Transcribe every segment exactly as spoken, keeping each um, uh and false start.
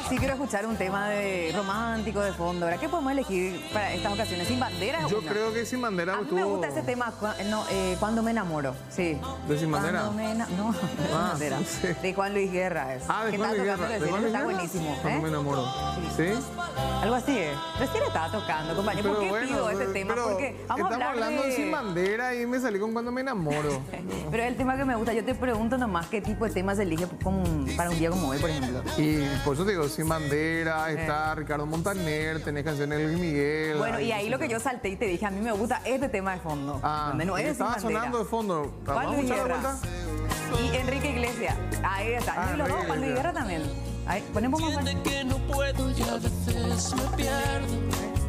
sí quiero escuchar un tema de romántico de fondo, ¿verdad? ¿Qué podemos elegir para estas ocasiones? ¿Sin bandera? Yo una? creo que Sin Bandera A mí estuvo... me gusta ese tema, cu- no, eh, Cuando me enamoro, sí. ¿De Sin Bandera? Cuando me ena- No, de Sin Ah, Bandera. no sé. De Juan Luis Guerra es. Ah, de que Juan está Luis tocando Guerra. ¿De recién, Juan Luis está Guerra? buenísimo. Cuando me ¿eh? enamoro. Sí. ¿Sí? Algo así, ¿eh? Recién estaba tocando, compañero. ¿Por Pero qué bueno, pido este pero tema? Porque vamos a estamos hablar hablando de... de... Sin Bandera y me salí con Cuando me enamoro. Pero es el tema que me gusta. Yo te pregunto nomás qué tipo de temas se elige como- para un día como hoy, por ejemplo. Y por eso te digo, Sin Bandera, está Ricardo Montaner, tenés canciones de Luis Miguel. Bueno, ay, y ahí no lo sé. que yo salté y te dije, a mí me gusta este tema de fondo. Ah, ¿entendés? No es de Sin estaba Bandera. sonando de fondo. Juan ¿Vamos a Luis escuchar la Guerra. vuelta? Y Enrique Iglesias. Ahí está. Ah, y los dos, Enrique Juan Luis Iglesias. Guerra también. Ahí, ponemos más. Siente que no puedo y a veces me pierdo.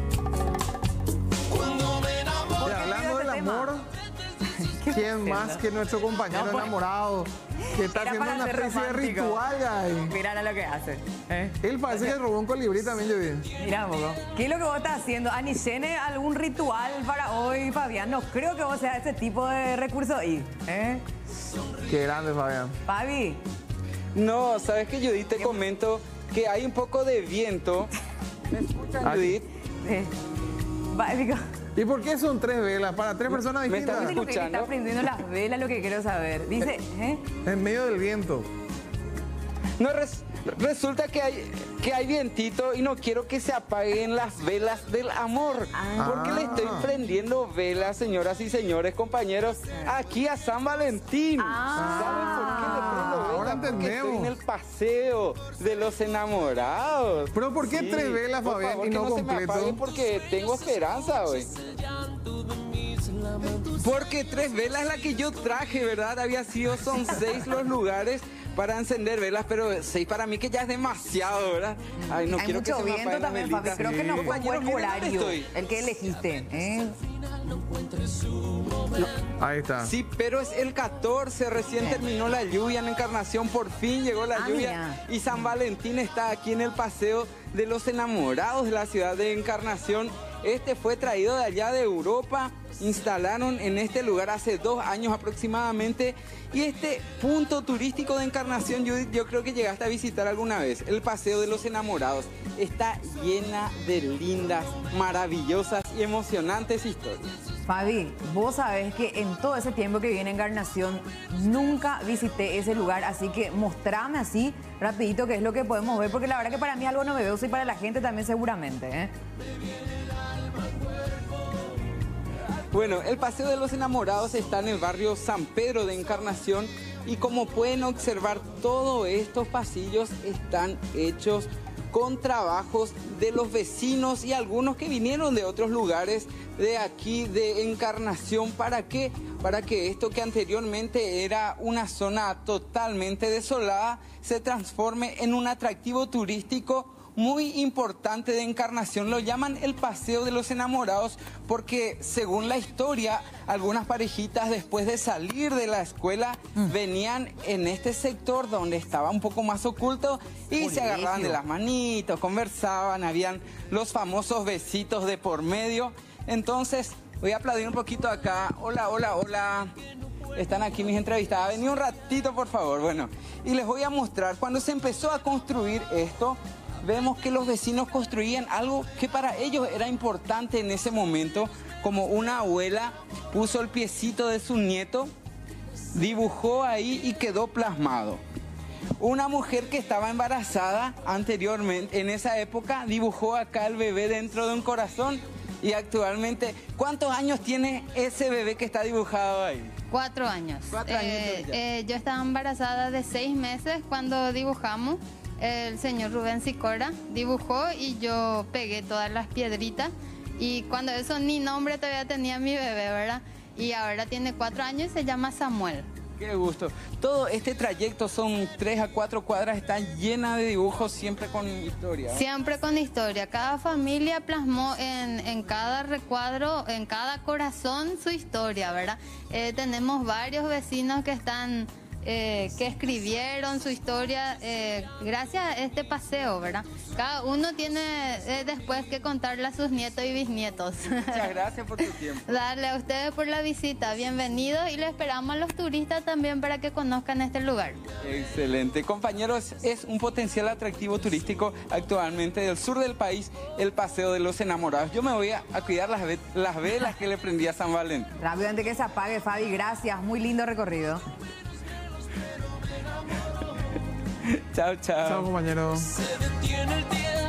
Cuando me enamoro. Y hablando del este tema? amor, ¿quién más que nuestro compañero No, pues, enamorado? Que está era haciendo para una ser especie de romántico. ritual, guy. Mira lo que hace. ¿eh? Él parece que robó un colibrí también, yo vi. Mira un poco. ¿Qué es lo que vos estás haciendo? Anicene, ¿algún ritual para hoy, Fabián? No creo que vos seas ese tipo de recurso ahí. ¿eh? Qué grande, Fabián. Fabi. No, sabes que Judith te comento que hay un poco de viento. ¿Me escuchan, Ah, Judith? Eh, va, digo, ¿Y por qué son tres velas? Para tres personas ¿Me distintas. estás digo que escuchando? está prendiendo las velas, lo que quiero saber. Dice, ¿eh? En medio del viento. No, res- resulta que hay, que hay vientito y no quiero que se apaguen las velas del amor. Ah. Porque le estoy prendiendo velas, señoras y señores, compañeros, aquí a San Valentín. Ah. ¿Saben por qué le prendo velas? Ahora Porque entendemos. estoy en el paseo de los enamorados. Pero ¿por qué tres velas, por Fabián, favor, y que no no se me completo? apaguen porque tengo esperanza hoy. Porque tres velas es la que yo traje, ¿verdad? Había sido, son seis los lugares para encender velas, pero seis para mí que ya es demasiado, ¿verdad? Ay, no Hay quiero mucho que se me viento apaguen las también, Fabi. velitas. Creo que no fue un buen Compañeros, miren dónde horario estoy. el que elegiste. ¿eh? Ahí está. Sí, pero es el catorce, recién terminó la lluvia en Encarnación, por fin llegó la Ah, lluvia mira. y San Valentín está aquí en el Paseo de los Enamorados de la ciudad de Encarnación. Este fue traído de allá de Europa, instalaron en este lugar hace dos años aproximadamente y este punto turístico de Encarnación, yo, yo creo que llegaste a visitar alguna vez, el Paseo de los Enamorados, está llena de lindas, maravillosas y emocionantes historias. Fabi, vos sabés que en todo ese tiempo que viví en Encarnación nunca visité ese lugar, así que mostrame así rapidito qué es lo que podemos ver, porque la verdad que para mí algo novedoso y para la gente también seguramente. ¿eh? Bueno, el Paseo de los Enamorados está en el barrio San Pedro de Encarnación y como pueden observar, todos estos pasillos están hechos con trabajos de los vecinos y algunos que vinieron de otros lugares de aquí de Encarnación. ¿Para qué? Para que esto que anteriormente era una zona totalmente desolada se transforme en un atractivo turístico muy importante de Encarnación. Lo llaman el Paseo de los Enamorados porque, según la historia, algunas parejitas después de salir de la escuela mm. venían en este sector donde estaba un poco más oculto y Colegio. se agarraban de las manitos, conversaban, habían los famosos besitos de por medio. Entonces, voy a aplaudir un poquito acá. Hola, hola, hola. Están aquí mis entrevistadas. Vení un ratito, por favor. Bueno, y les voy a mostrar. Cuando se empezó a construir esto, vemos que los vecinos construían algo que para ellos era importante en ese momento, como una abuela puso el piecito de su nieto, dibujó ahí y quedó plasmado. Una mujer que estaba embarazada anteriormente, en esa época, dibujó acá el bebé dentro de un corazón y actualmente, ¿cuántos años tiene ese bebé que está dibujado ahí? Cuatro años. Cuatro Eh, añitos ya. eh, yo estaba embarazada de seis meses cuando dibujamos. El señor Rubén Sicora dibujó y yo pegué todas las piedritas. Y cuando eso ni nombre todavía tenía mi bebé, ¿verdad? Y ahora tiene cuatro años y se llama Samuel. Qué gusto. Todo este trayecto son tres a cuatro cuadras, está llena de dibujos, siempre con historia, ¿eh? Siempre con historia. Cada familia plasmó en, en cada recuadro, en cada corazón su historia, ¿verdad? Eh, tenemos varios vecinos que están eh, que escribieron su historia eh, gracias a este paseo, ¿verdad? Cada uno tiene eh, después que contarle a sus nietos y bisnietos. Muchas gracias por tu tiempo. Darle a ustedes por la visita, bienvenidos, y le esperamos a los turistas también para que conozcan este lugar. Excelente. Compañeros, es un potencial atractivo turístico actualmente del sur del país, el Paseo de los Enamorados. Yo me voy a, a cuidar las, ve las velas que le prendí a San Valentín. Rápido antes que se apague, Fabi, gracias. Muy lindo recorrido. Chao, chao. Chao, compañeros. Se detiene el tiempo.